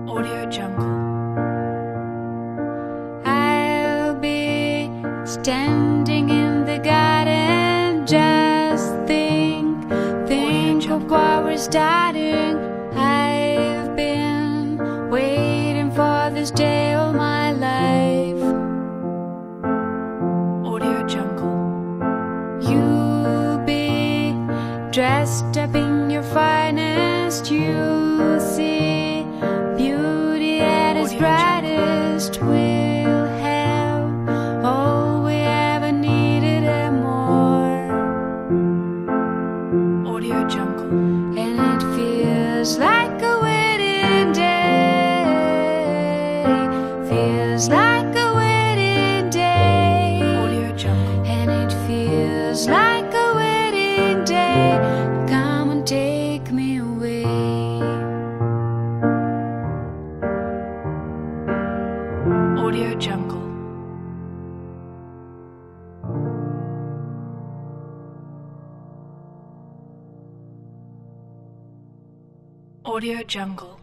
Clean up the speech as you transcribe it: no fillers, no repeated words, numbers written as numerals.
Audio Jungle. I'll be standing in the garden, just think of what we're starting. I've been waiting for this day all my life. Audio Jungle. You'll be dressed up in your finest, you'll see beauty at its brightest. We'll have all we ever needed and more. Audio Jungle. And it feels like a wedding day, feels like a wedding day. Audio Jungle. And it feels like a wedding day. Come and take me away. Audio Jungle. Audio Jungle.